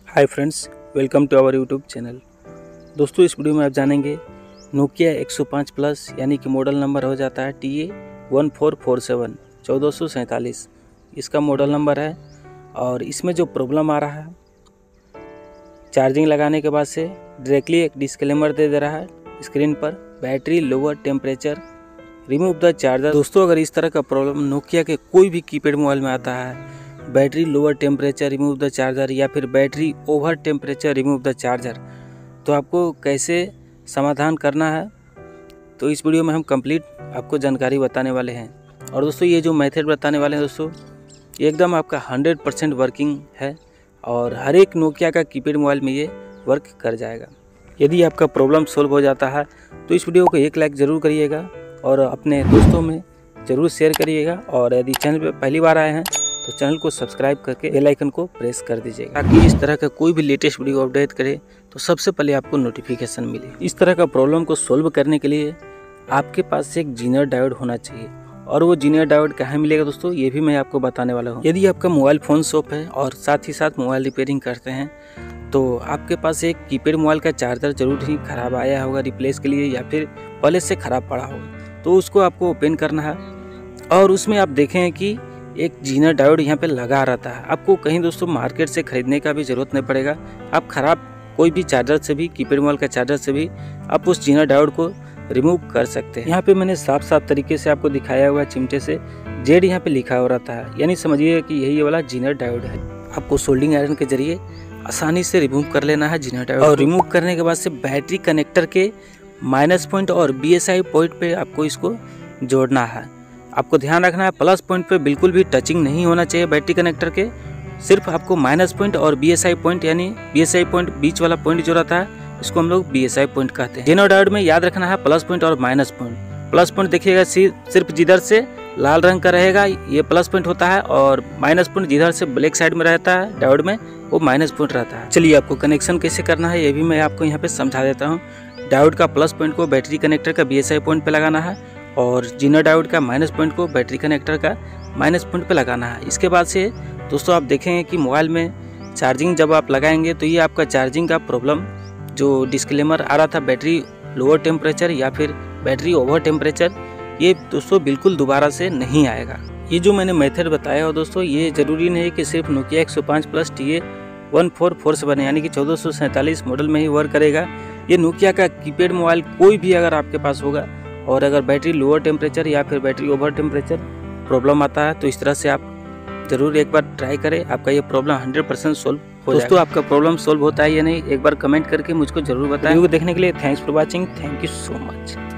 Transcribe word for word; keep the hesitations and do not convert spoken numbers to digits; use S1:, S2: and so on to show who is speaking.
S1: Hi friends, welcome to our YouTube channel. दोस्तों, इस video में आप जानेंगे नोकिया एक सौ पाँच प्लस यानी कि मॉडल नंबर हो जाता है T A one four four seven चौदह सौ सैंतालीस इसका मॉडल नंबर है। और इसमें जो प्रॉब्लम आ रहा है, चार्जिंग लगाने के बाद से डायरेक्टली एक डिस्क्लेमर दे दे रहा है स्क्रीन पर, battery lower temperature, remove the charger. दोस्तों, अगर इस तरह का प्रॉब्लम नोकिया के कोई भी कीपैड मोबाइल में आता है, battery lower temperature remove the charger या फिर battery over temperature remove the charger, तो आपको कैसे समाधान करना है, तो इस वीडियो में हम कंप्लीट आपको जानकारी बताने वाले हैं। और दोस्तों, ये जो मेथड बताने वाले हैं दोस्तों, ये एकदम आपका हंड्रेड परसेंट वर्किंग है और हर एक नोकिया का कीपैड मोबाइल में ये वर्क कर जाएगा। यदि आपका प्रॉब्लम सोल्व हो जाता है तो इस वीडियो को एक लाइक ज़रूर करिएगा और अपने दोस्तों में ज़रूर शेयर करिएगा। और यदि चैनल पर पहली बार आए हैं तो चैनल को सब्सक्राइब करके बेल आइकन को प्रेस कर दीजिएगा, ताकि इस तरह का कोई भी लेटेस्ट वीडियो अपडेट करे तो सबसे पहले आपको नोटिफिकेशन मिले। इस तरह का प्रॉब्लम को सोल्व करने के लिए आपके पास एक जीनर डायोड होना चाहिए। और वो जीनर डायोड कहाँ मिलेगा दोस्तों, ये भी मैं आपको बताने वाला हूँ। यदि आपका मोबाइल फ़ोन शॉप है और साथ ही साथ मोबाइल रिपेयरिंग करते हैं, तो आपके पास एक कीपैड मोबाइल का चार्जर जरूर ही ख़राब आया होगा रिप्लेस के लिए, या फिर पहले से ख़राब पड़ा होगा, तो उसको आपको ओपन करना है। और उसमें आप देखें कि एक जीनर डायोड यहाँ पे लगा रहता है। आपको कहीं दोस्तों मार्केट से खरीदने का भी ज़रूरत नहीं पड़ेगा, आप ख़राब कोई भी चार्जर से भी, कीपैड मोबाइल का चार्जर से भी आप उस जीनर डायोड को रिमूव कर सकते हैं। यहाँ पे मैंने साफ साफ तरीके से आपको दिखाया हुआ चिमटे से जेड यहाँ पे लिखा हो रहता है, यानी समझिए कि यही वाला जीनर डायोड है। आपको सोल्डिंग आयरन के जरिए आसानी से रिमूव कर लेना है जीनर डायोड। और रिमूव करने के बाद से बैटरी कनेक्टर के माइनस पॉइंट और बी एस आई पॉइंट पे आपको इसको जोड़ना है। आपको ध्यान रखना है, प्लस पॉइंट पे बिल्कुल भी टचिंग नहीं होना चाहिए बैटरी कनेक्टर के। सिर्फ आपको माइनस पॉइंट और बी एस आई पॉइंट, यानी बी एस आई पॉइंट बीच वाला पॉइंट जो रहता है, इसको हम लोग बी एस आई पॉइंट कहते हैं। जीनर डायोड में याद रखना है प्लस पॉइंट और माइनस पॉइंट। प्लस पॉइंट देखिएगा सिर्फ जिधर से लाल रंग का रहेगा ये प्लस पॉइंट होता है, और माइनस पॉइंट जिधर से ब्लैक साइड में रहता है डायोड में, वो माइनस पॉइंट रहता है। चलिए, आपको कनेक्शन कैसे करना है ये भी मैं आपको यहाँ पे समझा देता हूँ। डायोड का प्लस पॉइंट को बैटरी कनेक्टर का बी एस आई पॉइंट पे लगाना है, और जीनर डायोड का माइनस पॉइंट को बैटरी कनेक्टर का माइनस पॉइंट पे लगाना है। इसके बाद से दोस्तों आप देखेंगे कि मोबाइल में चार्जिंग जब आप लगाएंगे तो ये आपका चार्जिंग का प्रॉब्लम जो डिस्क्लेमर आ रहा था, बैटरी लोअर टेम्परेचर या फिर बैटरी ओवर टेम्परेचर, ये दोस्तों बिल्कुल दोबारा से नहीं आएगा। ये जो मैंने मेथड बताया हो दोस्तों, ये ज़रूरी नहीं है कि सिर्फ नोकिया एक सौ पाँच plus T A one four four seven यानी कि चौदह सौ सैंतालीस मॉडल में ही वर्क करेगा। ये नोकिया का कीपैड मोबाइल कोई भी अगर आपके पास होगा और अगर बैटरी लोअर टेम्परेचर या फिर बैटरी ओवर टेम्परेचर प्रॉब्लम आता है, तो इस तरह से आप ज़रूर एक बार ट्राई करें, आपका ये प्रॉब्लम हंड्रेड परसेंट सोल्व हो जाएगा। दोस्तों, आपका प्रॉब्लम सोल्व होता है या नहीं, एक बार कमेंट करके मुझको जरूर बताएं। वीडियो को देखने के लिए thanks for watching, thank you so much.